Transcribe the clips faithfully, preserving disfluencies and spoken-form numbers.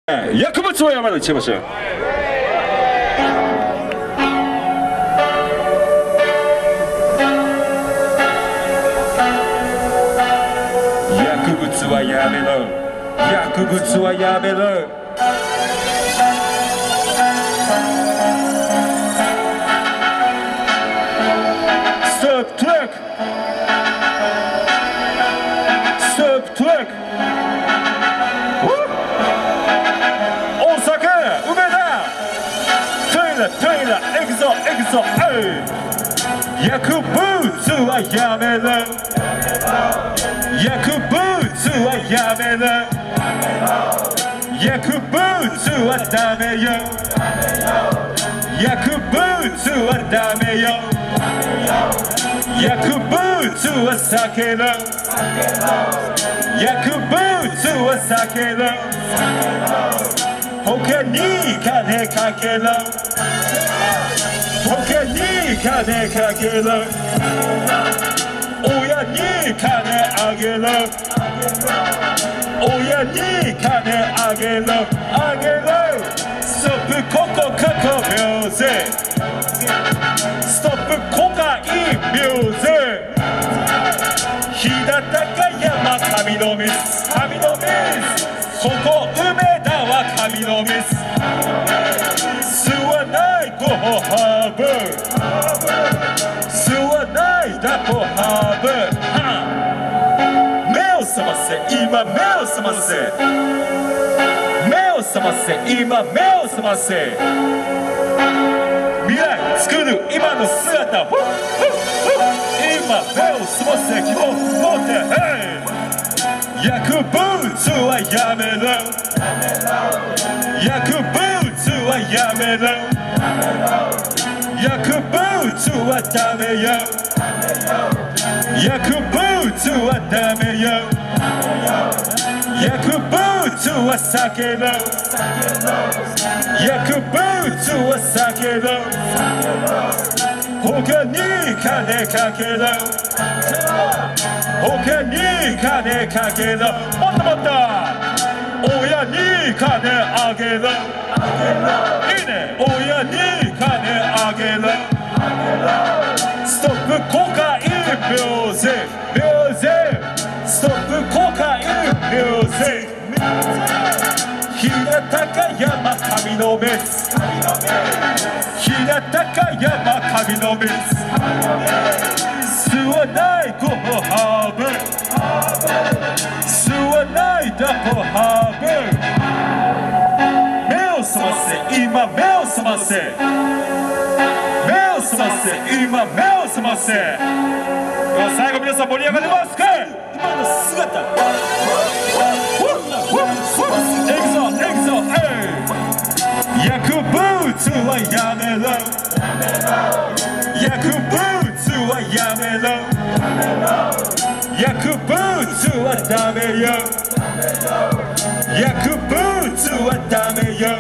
薬物は山にしましょう。薬物はやめろ、薬物はやめろ。ストップトラック、ストップトラック。トイレエクゾエクゾ薬物はやめろ、薬物はやめろ、薬物はダメよ、薬物はダメよ、薬物は避けろ、薬物は避けろ、他に金かけろ、他に金かけろ、親に金あげろ、親に金あげろ、あげろ。ストップここ過去ミュージック、ストップコカインミュージック、飛騨高山神の水、神の水、ここ梅田は神の水、吸わないごハーブ、吸わないダポハーブ。目を覚ませ、今目を覚ませ、目を覚ませ、今目を覚ませ、未来作る今の姿、今目を覚ませ、希望持って、薬物はやめろ、薬物はやめろ、薬物はダメよ、薬物はダメよ、薬物は避けろ、薬物は避けろ、他に金かけろ、他に金かけろ、もっともっと親に金あげろ、いいね、親に金あげろ。ストップコカインミュージック、ミュージック、ストップコカインミュージック、飛騨高山神の水、飛騨高山神の水、吸わないゴムハーブ、吸わないダポハーブ。目を覚ませ、今目を覚ませ、目を覚ませ、今目を覚ませ。最後皆さん盛り上がりますか。今の姿、エクゾエクゾ、薬物はやめろ、薬物はやめろ、薬物はダメよ、薬物はダメよ、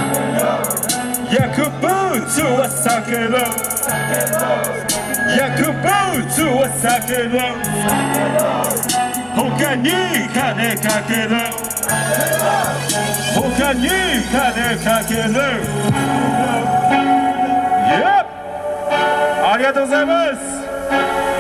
薬物は避けろ、薬物は避けろ、他に金かけろ、他に金かけろ。ありがとうございます。